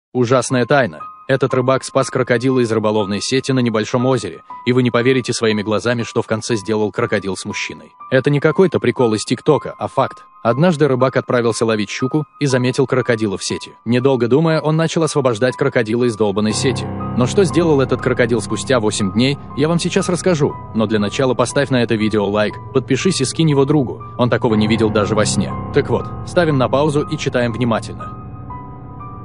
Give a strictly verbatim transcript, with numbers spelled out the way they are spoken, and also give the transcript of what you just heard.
Ужасная тайна. Этот рыбак спас крокодила из рыболовной сети на небольшом озере, и вы не поверите своими глазами, что в конце сделал крокодил с мужчиной. Это не какой-то прикол из ТикТока, а факт. Однажды рыбак отправился ловить щуку и заметил крокодила в сети. Недолго думая, он начал освобождать крокодила из долбанной сети. Но что сделал этот крокодил спустя восемь дней, я вам сейчас расскажу. Но для начала поставь на это видео лайк, подпишись и скинь его другу. Он такого не видел даже во сне. Так вот, ставим на паузу и читаем внимательно.